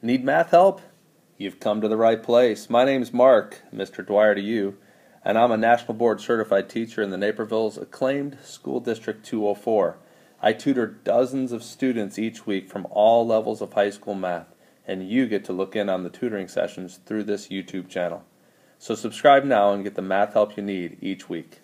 Need math help? You've come to the right place. My name's Mark, Mr. Dwyer to you, and I'm a National Board Certified teacher in the Naperville's acclaimed School District 204. I tutor dozens of students each week from all levels of high school math, and you get to look in on the tutoring sessions through this YouTube channel. So subscribe now and get the math help you need each week.